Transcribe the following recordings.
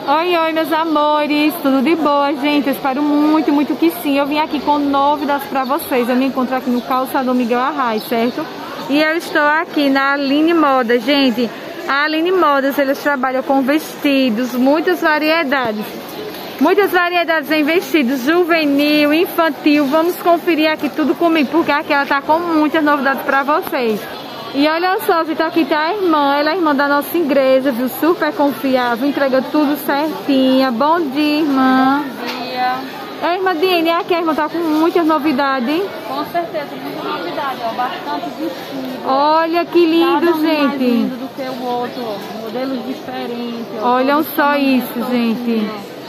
Oi, oi, meus amores, tudo de boa, gente? Eu espero muito, muito que sim. Eu vim aqui com novidades pra vocês. Eu me encontro aqui no Calçadão Miguel Arraes, certo? E eu estou aqui na Aline Modas, gente. A Aline Modas, eles trabalham com vestidos, muitas variedades. Muitas variedades em vestidos, juvenil, infantil. Vamos conferir aqui tudo comigo, porque aqui ela tá com muitas novidades pra vocês. E olha só, gente, aqui tá a irmã, ela é irmã da nossa igreja, viu? Super confiável, entrega tudo certinha. Bom dia, irmã. Bom dia. É, irmã Diene, aqui a irmã tá com muitas novidades. Com certeza, muita novidade, ó, bastante vestido. Olha que lindo, Cada um gente. mais lindo do que o outro, ó, modelos diferentes. Ó, olham só isso, gente.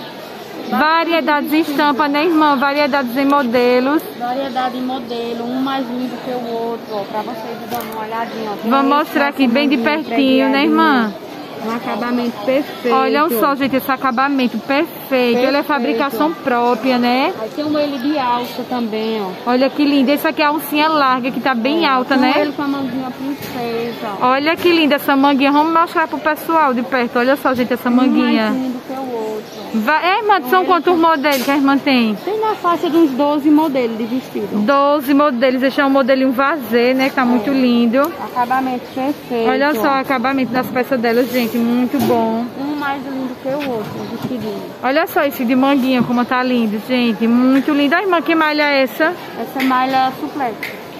Variedades em estampa, né, irmã? Variedades em modelos. Variedade em modelo, um mais lindo que o outro, ó, pra vocês darem uma olhadinha. Ó. Vamos mostrar aqui bem de pertinho, né, irmã? Um acabamento perfeito. Olham só, gente, esse acabamento perfeito. Ele é fabricação própria, né? Aí tem um ele de alça também, ó. Olha que lindo. Esse aqui é a alcinha larga, que tá bem alta, né? Ele com a manguinha princesa, ó. Olha que linda essa manguinha. Vamos mostrar pro pessoal de perto. Olha só, gente, essa manguinha. Um mais lindo que o outro. Irmã, são quantos modelos que a irmã tem? Tem na faixa de uns 12 modelos de vestido. 12 modelos. Esse é um modelinho vazê, né? Que tá muito lindo. Acabamento perfeito. Olha só o acabamento das peças delas, gente. Muito bom. Um mais lindo que o outro, vestidinho. Olha só esse de manguinha, como tá lindo, gente. Muito lindo. A irmã, que malha é essa? Essa malha suplex.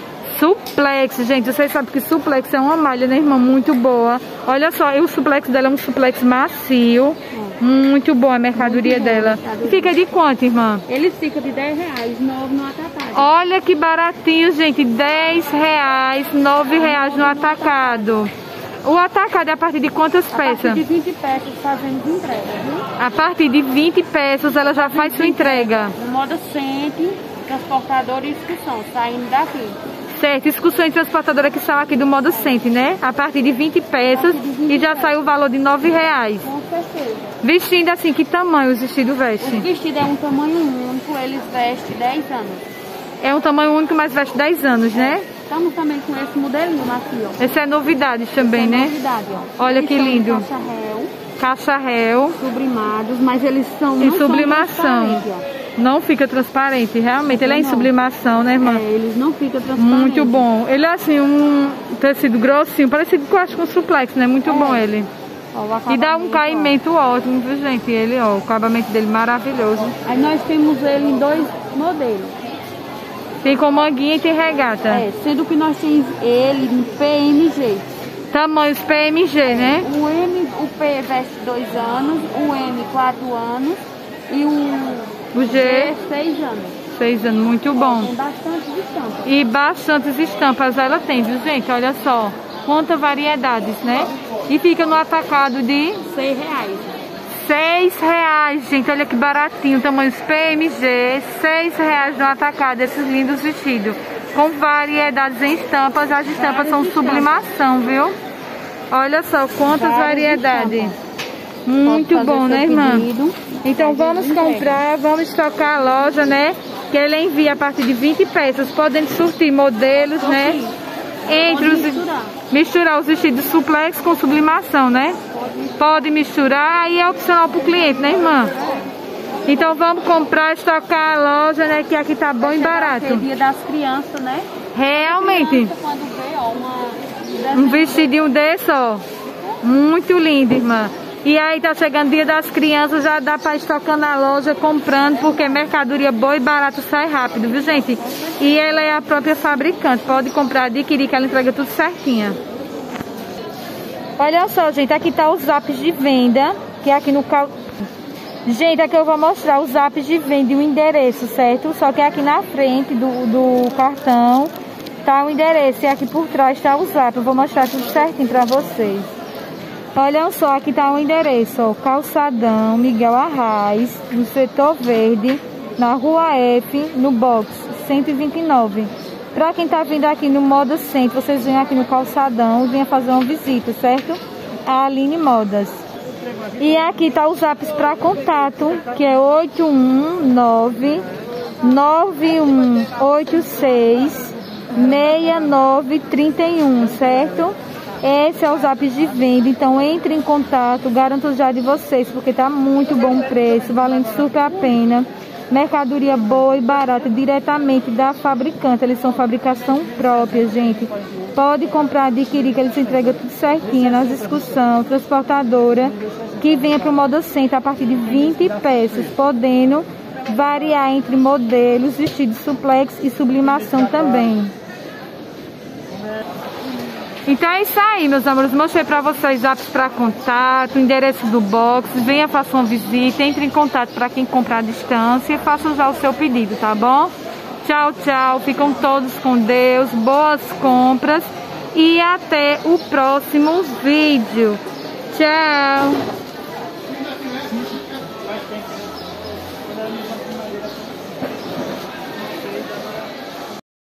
Suplex, gente. Vocês sabem que suplex é uma malha, né, irmã? Muito boa. Olha só, e o suplex dela é um suplex macio. Muito boa a mercadoria dela. E fica de quanto, irmã? Ele fica de R$10, novo no atacado. Olha que baratinho, gente. R$10, R$9 no atacado. O atacado é a partir de quantas peças? A partir de 20 peças fazendo entrega, viu? A partir de 20 peças ela já faz sua entrega. No modo Cente, transportador e excursão, saindo daqui. Certo, excursão e transportadora que saiu aqui do modo Cente, né? A partir de 20 peças e já sai o valor de R$9. Com certeza. Vestindo assim, que tamanho os vestidos vestem? O vestido é um tamanho único, eles vestem 10 anos. É um tamanho único, mas veste 10 anos, né? Estamos também com esse modelinho aqui, ó. Esse é novidade também, Essa é né? novidade, ó. Olha Eles que lindo. Caixa réu. Caixa réu. Sublimados, mas eles são Em não sublimação. são transparentes, ó. Não fica transparente, realmente. Ele é em sublimação, né, irmã? É, eles não ficam transparentes. Muito bom. Ele é assim, um tecido grossinho, parecido com, acho, com o suplex, né? Muito bom ele. Ó, E dá um caimento ótimo, viu, gente? Ele, ó, o acabamento dele maravilhoso. Aí nós temos ele em 2 modelos. Tem com manguinha e tem regata. É, sendo que nós temos ele em PMG. Tamanhos PMG, né? O P veste 2 anos, o M 4 anos e O G, G 6 anos. 6 anos, muito bom. Tem bastante estampas. E bastantes estampas ela tem, viu, gente? Olha só, quantas variedades, né? E fica no atacado de R$6. R$6, gente. Olha que baratinho, tamanhos PMG, R$6 no atacado, esses lindos vestidos. Com variedades em estampas, as estampas são sublimação, viu? Olha só, quantas variedades. Muito bom, né, irmã? Então vamos comprar, vamos estocar a loja, né? Que ele envia a partir de 20 peças, podendo surtir modelos, né? Entre os misturar os vestidos suplex com sublimação, né? Pode misturar, aí é opcional pro cliente, né, irmã? Então vamos comprar, estocar a loja, né? Que aqui tá bom e barato. É dia das crianças, né? Realmente. Criança, quando vê, ó, Um vestidinho desse, ó. Muito lindo, irmã. E aí tá chegando dia das crianças, já dá pra estocar na loja comprando, porque mercadoria boa e barata sai rápido, viu, gente? E ela é a própria fabricante, pode comprar, adquirir, que ela entrega tudo certinha. Olha só, gente, aqui tá os zaps de venda, que é aqui no... Gente, aqui eu vou mostrar os zaps de venda e o endereço, certo? Só que aqui na frente do cartão tá o endereço e aqui por trás tá o zap. Eu vou mostrar tudo certinho pra vocês. Olha só, aqui tá o endereço, ó, Calçadão Miguel Arraes, no setor verde, na rua F, no box 129. Pra quem tá vindo aqui no Moda Centro, vocês vêm aqui no Calçadão, venham fazer uma visita, certo? A Aline Modas. E aqui tá os apps para contato, que é 819-9186-6931, certo? Esse é o Zap de venda, então entre em contato, garanto já de vocês, porque tá muito bom o preço, valendo super a pena. Mercadoria boa e barata, diretamente da fabricante, eles são fabricação própria, gente. Pode comprar, adquirir, que eles entregam tudo certinho, nas excursão, transportadora, que venha para o Moda Center a partir de 20 peças, podendo variar entre modelos, vestidos suplex e sublimação também. Então é isso aí, meus amores. Mostrei pra vocês apps para contato, endereço do box. Venha, faça uma visita, entre em contato para quem comprar à distância e faça já o seu pedido, tá bom? Tchau, tchau. Ficam todos com Deus. Boas compras e até o próximo vídeo. Tchau.